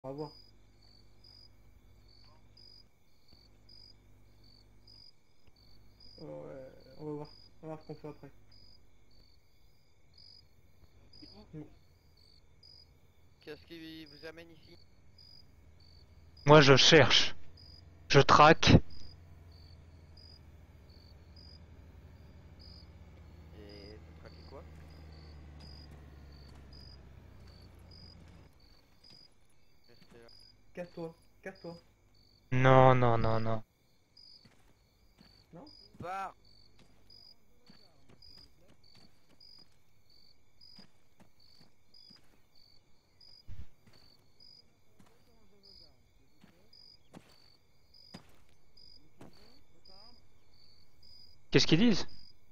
On va voir. Ouais, on va voir. On va voir ce qu'on fait après. Qu'est-ce qui vous amène ici? Moi je cherche. Je traque. Et vous traquez quoi? Restez là. Casse-toi, casse-toi. Non, non, non, non. Non? Pars! Qu'est-ce qu'ils disent?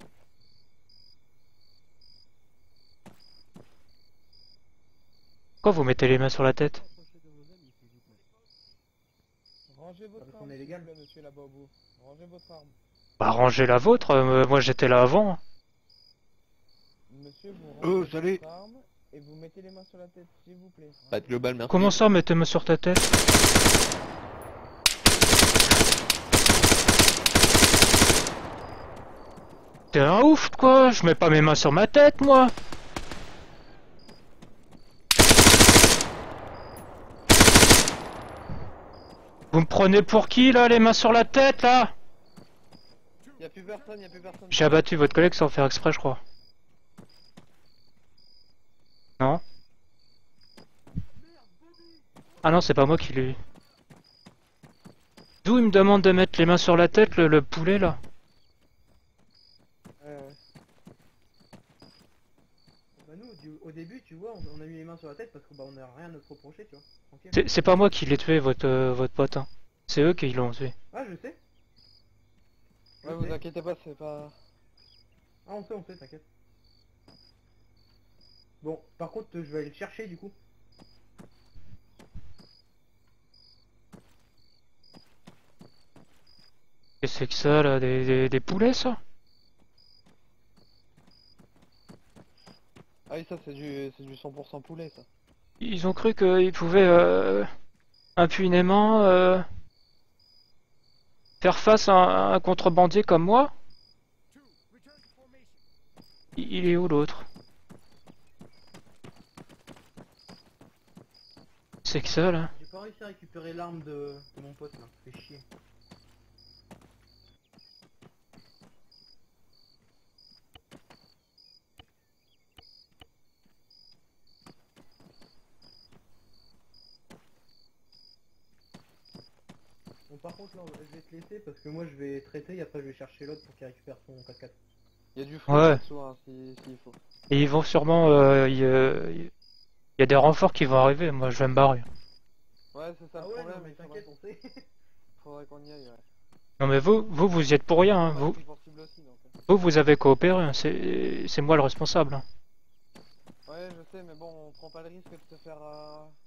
Pourquoi vous mettez les mains sur la tête? Rangez votre Parce arme, qu'on est s'il légal. vous plaît, monsieur là-bas au bout. Rangez votre arme. Bah rangez la vôtre, moi j'étais là avant. Monsieur, vous Oh, rangez salut. votre arme et vous mettez les mains sur la tête, s'il vous plaît. Bah, global, merci. Comment ça, mettez-moi sur ta tête? T'es un ouf, quoi? Je mets pas mes mains sur ma tête, moi! Vous me prenez pour qui, là, les mains sur la tête, là? Y'a plus personne, y'a plus personne. J'ai abattu votre collègue sans faire exprès, je crois. Non? Ah non, c'est pas moi qui l'ai eu. D'où il me demande de mettre les mains sur la tête, le poulet, là? Bah nous, au début, tu vois, on a mis les mains sur la tête parce que bah on a rien à se reprocher, tu vois. Tranquille. C'est pas moi qui l'ai tué, votre pote, hein. C'est eux qui l'ont tué. Ah, je sais. Ouais, vous inquiétez pas, c'est pas... Ah, on sait, t'inquiète. Bon, par contre, je vais aller le chercher du coup. Qu'est-ce que c'est que ça, là? Des poulets, ça? Ah oui, ça c'est du 100% poulet, ça. Ils ont cru qu'ils pouvaient impunément faire face à un contrebandier comme moi? Il est où l'autre? C'est que ça, là? J'ai pas réussi à récupérer l'arme de mon pote là, fait chier. Bon, par contre là, je vais te laisser parce que moi je vais traiter et après je vais chercher l'autre pour qu'il récupère son 4x4. Y'a du fruit Ouais. là-dessous, hein, s'il faut. Et ils vont sûrement... il y a des renforts qui vont arriver, moi je vais me barrer. Ouais, c'est ça Ah le ouais, problème, non mais t'inquiète, on sait. faudrait qu'on y aille, ouais. Non mais vous y êtes pour rien, hein. Ouais, c'est possible aussi, donc. Vous avez coopéré, hein. C'est moi le responsable, hein. Ouais, je sais, mais bon, on prend pas le risque de se faire